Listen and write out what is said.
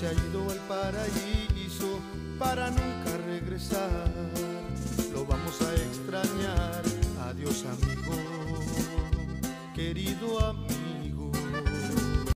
se ha ido al paraíso para nunca regresar. Lo vamos a extrañar. Adiós amigo, querido amigo.